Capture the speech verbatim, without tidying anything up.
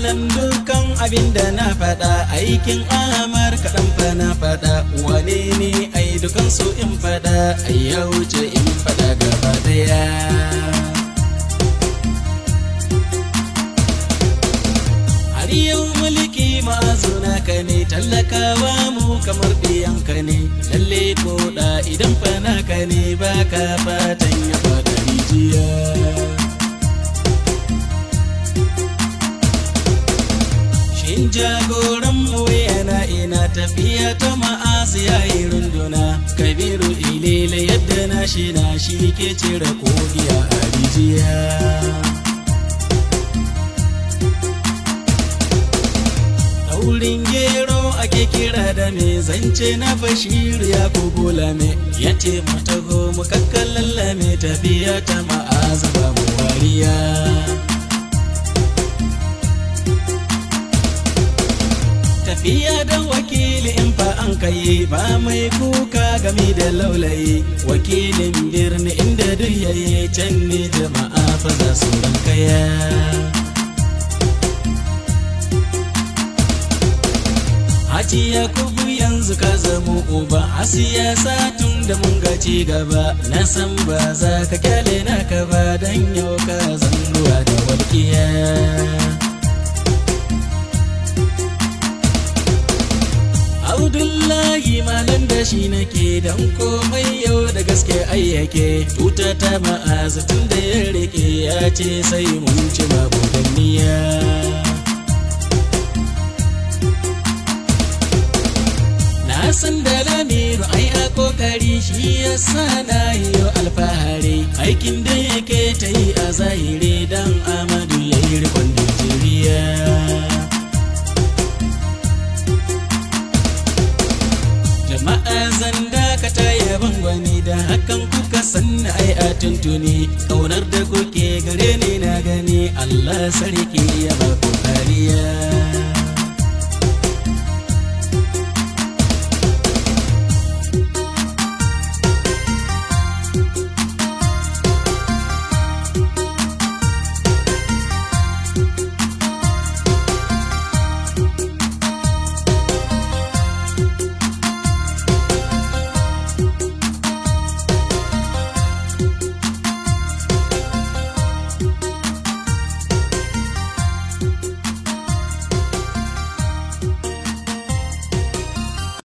Malam dukkan abinda na faɗa aikin Ahmad kaɗan fa na faɗa, wane ne ai dukan su in faɗa, ai ya wuce in faɗa gaba daya. Har yau mulki ma'azuna ka ne, tallakawa mu kamar ɗiyanka ne, lalle ko da idan fa naka ne baka fatan ya faɗa rijiya. Jagoran mu yana ina tafiya ta ma'azi yayi runduna, Kabiru ilele yadda na shi na shi ke cire kogiya a rijiya. Daurin gero ake kira da me zance na Bashiru ya kugula me, ya ce mu taho mu kakkalalla me tafiya ta ma'azi ba mu wariya. Tafiya da wakili in fa an kai ba mai kuka game da laulayi, wakilin birni inda duk yayi can ne jama'a fa za su rankaya. Haji Yakubu yanzu ka zamo uba a siyasa tun da mun ga ci gaba, na san ba za ka kyale naka ba dan yau ka zannuwa da walƙiya. Abdullahi malam da shi nake dan komai yau da gaske ayyake, tuta ta ma'aza tun da ya rike ya ce sai mun ci babu danniya. Na san da Lamiru ai a kokari shi yasa na yi alfahari, aikin da yake ta yi a zahiri dan Amadu ya yi rikon Najeriya. Ma'azan da ka taya bangwani da hakan kuka sanna ai a tuntuni, ƙaunar da kuke gare ni na gani, Allah sarki ya ba ku kariya.